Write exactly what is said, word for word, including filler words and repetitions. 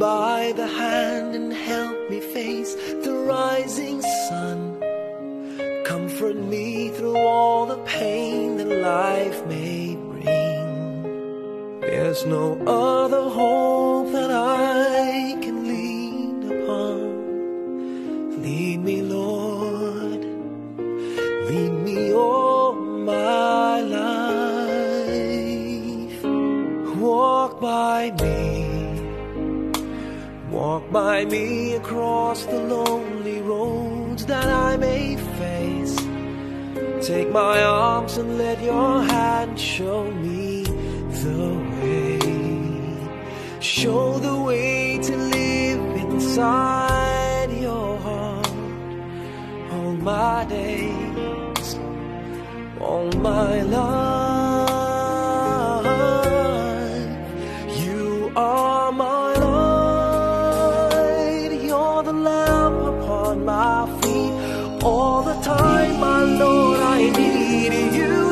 by the hand and help me face the rising sun. Comfort me through all the pain that life may bring. There's no other hope that I can lean upon. Lead me, Lord, lead me all my life. Walk by me, walk by me across the lonely roads that I may face. Take my arms and let your hand show me the way. Show the way to live inside your heart. All my days, all my life, you are my light. You're the lamp upon my feet. All the time, my Lord, I need you.